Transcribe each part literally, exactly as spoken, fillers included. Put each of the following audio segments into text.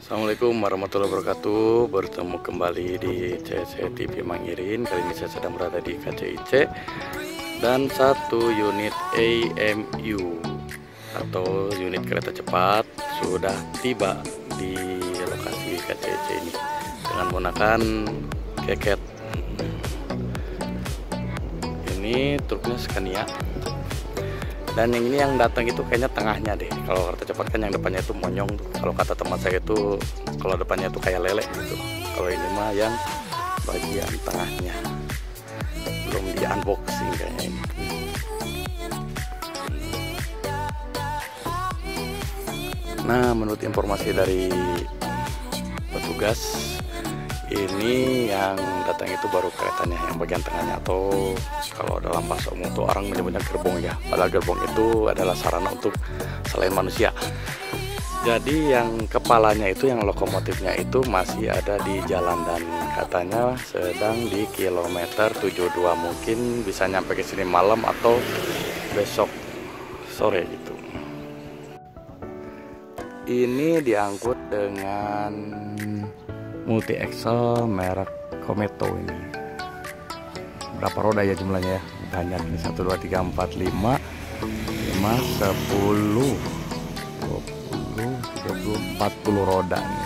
Assalamualaikum warahmatullahi wabarakatuh. Bertemu kembali di C C T V Mangirin. Kali ini saya sedang berada di K C I C dan satu unit A M U atau unit kereta cepat sudah tiba di lokasi K C I C ini dengan menggunakan keket. Ini truknya Scania. Dan yang ini yang datang itu kayaknya tengahnya deh. Kalau kereta cepat kan yang depannya itu monyong tuh. Kalau kata teman saya itu kalau depannya itu kayak lele gitu. Kalau ini mah yang bagian tengahnya. Belum di unboxing kayaknya ini. Nah, menurut informasi dari petugas, ini yang datang itu baru keretanya yang bagian tengahnya, atau kalau dalam bahasa umum itu orang menyebutnya gerbong ya. Padahal gerbong itu adalah sarana untuk selain manusia. Jadi yang kepalanya itu, yang lokomotifnya itu masih ada di jalan dan katanya sedang di kilometer tujuh puluh dua, mungkin bisa nyampe ke sini malam atau besok sore gitu. Ini diangkut dengan multi axle merek Kometo ini. Berapa roda ya jumlahnya ya? Banyak nih, satu, dua, tiga, empat, lima, lima, sepuluh, dua puluh, tiga puluh, empat puluh roda nih.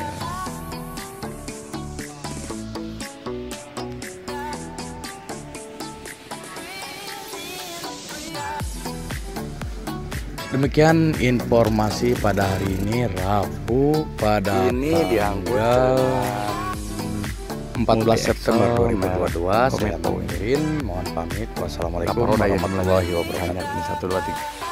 Demikian informasi pada hari ini, Rabu pada ini tanggal empat belas September dua ribu dua puluh dua. Saya Mangirin, mohon pamit. Wassalamualaikum warahmatullahi wabarakatuh. Satu dua tiga.